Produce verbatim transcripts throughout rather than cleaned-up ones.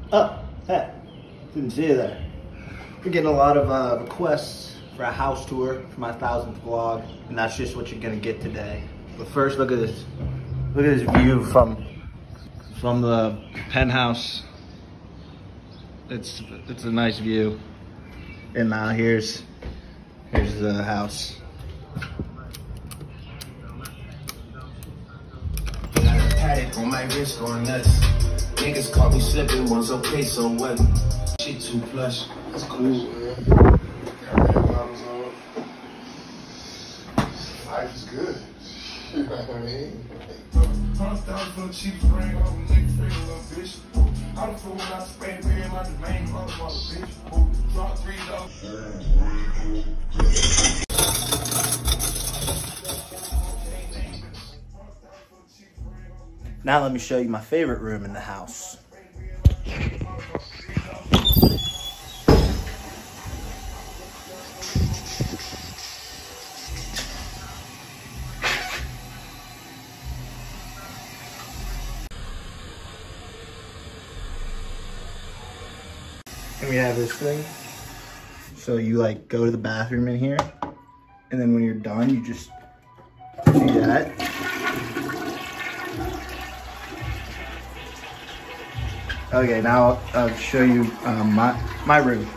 Oh, hey, didn't see you there. We're getting a lot of uh, requests for a house tour for my thousandth vlog, and that's just what you're gonna get today. But first, look at this. Look at this view from from the penthouse. It's it's a nice view. And now here's here's the house. Paddock on my wrist going nuts. Niggas caught me slipping, was okay, so what? Shit too plush. That's cool, man. Life is good. You know what I mean? Now let me show you my favorite room in the house. And we have this thing. So you like go to the bathroom in here, and then when you're done, you just do that. Okay, now I'll show you um, my, my room.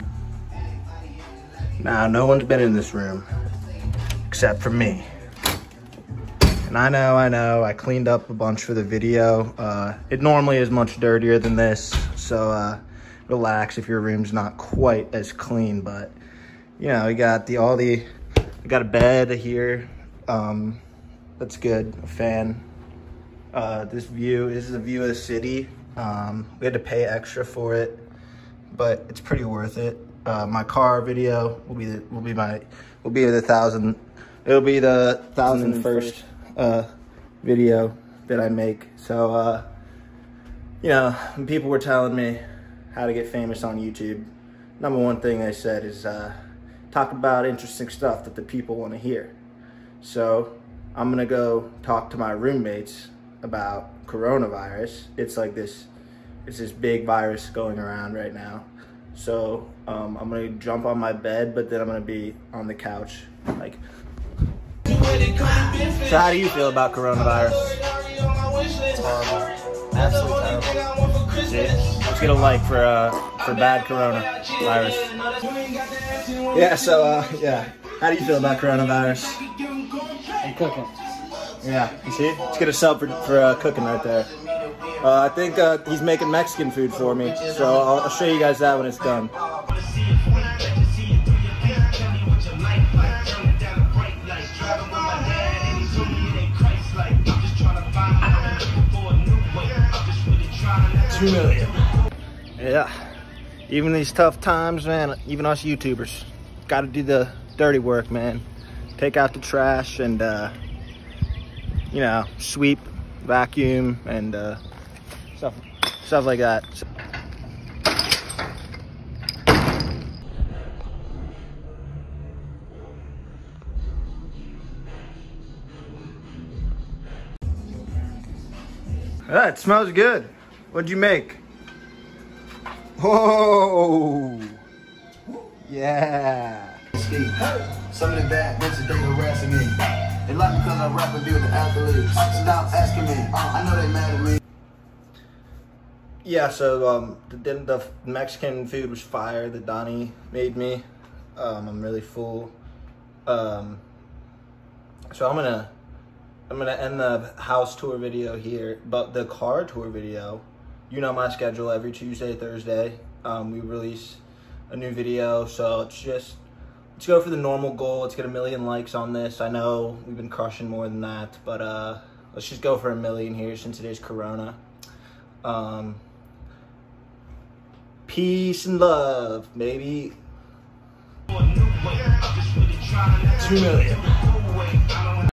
Now, no one's been in this room except for me. And I know, I know, I cleaned up a bunch for the video. Uh, it normally is much dirtier than this, so uh, relax if your room's not quite as clean, but you know, we got the, all the, we got a bed here. Um, that's good, a fan. Uh, this view, this is a view of the city. Um, we had to pay extra for it, but it's pretty worth it. Uh, my car video will be the, will be my will be the thousand. It'll be the thousand first uh, video that I make. So uh, you know, when people were telling me how to get famous on YouTube, number one thing they said is uh, talk about interesting stuff that the people want to hear. So I'm gonna go talk to my roommates about coronavirus. It's like this, it's this big virus going around right now. So um, I'm gonna jump on my bed, but then I'm gonna be on the couch, like. So how do you feel about coronavirus? It's horrible. Absolutely terrible. See, let's get a like for uh, for bad coronavirus. Yeah. So uh, yeah, how do you feel about coronavirus? I'm cooking. Yeah, you see? Let's get a sub for, for uh, cooking right there. Uh, I think uh, he's making Mexican food for me, so I'll, I'll show you guys that when it's done. Two million. Yeah, even these tough times, man, even us YouTubers, got to do the dirty work, man. Take out the trash and, uh, you know, sweep, vacuum, and uh, stuff, stuff like that. So ah, it smells good. What'd you make? Whoa! Yeah. Some of the bad bitches, they harassing me. They like me because I rap and be with the athletes. Stop asking me. I know they mad at me. Yeah, so um, the, the Mexican food was fire that Donnie made me. Um, I'm really full. Um, so I'm gonna, I'm gonna end the house tour video here. But the car tour video, you know my schedule. Every Tuesday, Thursday, um, we release a new video. So it's just, let's go for the normal goal. Let's get a million likes on this. I know we've been crushing more than that, but uh, let's just go for a million here since it is Corona. Um, peace and love, baby. Two million.